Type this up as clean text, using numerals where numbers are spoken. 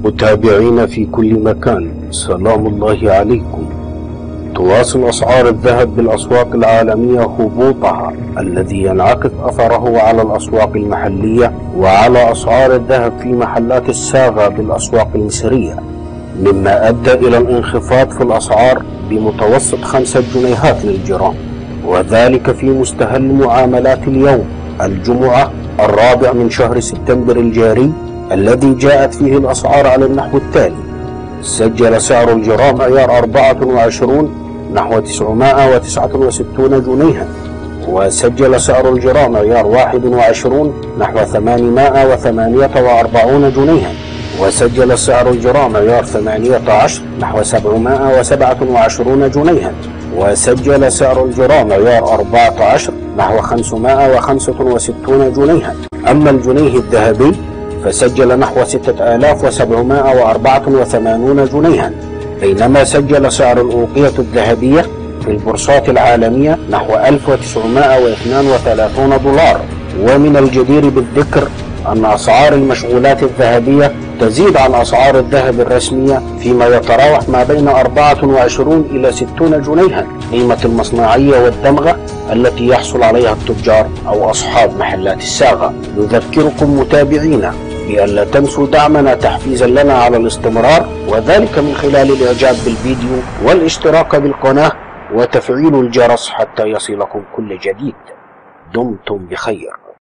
متابعين في كل مكان، سلام الله عليكم. تواصل أسعار الذهب بالأسواق العالمية هبوطها الذي ينعكس أثره على الأسواق المحلية وعلى أسعار الذهب في محلات الصاغة بالأسواق المصرية، مما أدى إلى الانخفاض في الأسعار بمتوسط 5 جنيهات للجرام، وذلك في مستهل معاملات اليوم الجمعة 4 من شهر سبتمبر الجاري، الذي جاءت فيه الأسعار على النحو التالي: سجل سعر الجرام عيار 24 نحو 969 جنيها، وسجل سعر الجرام عيار 21 نحو 848 جنيها، وسجل سعر الجرام عيار 18 نحو 727 جنيها، وسجل سعر الجرام عيار 14 نحو 565 جنيها. أما الجنيه الذهبي فسجل نحو 6784 جنيها، بينما سجل سعر الأوقية الذهبية في البورصات العالمية نحو 1932 دولار. ومن الجدير بالذكر أن أسعار المشغولات الذهبية تزيد عن أسعار الذهب الرسمية، فيما يتراوح ما بين 24 إلى 60 جنيها قيمة المصنعية والدمغة التي يحصل عليها التجار أو أصحاب محلات الصاغة. نذكركم متابعينا بألا تنسوا دعمنا تحفيزا لنا على الاستمرار، وذلك من خلال الإعجاب بالفيديو والاشتراك بالقناة وتفعيل الجرس حتى يصلكم كل جديد. دمتم بخير.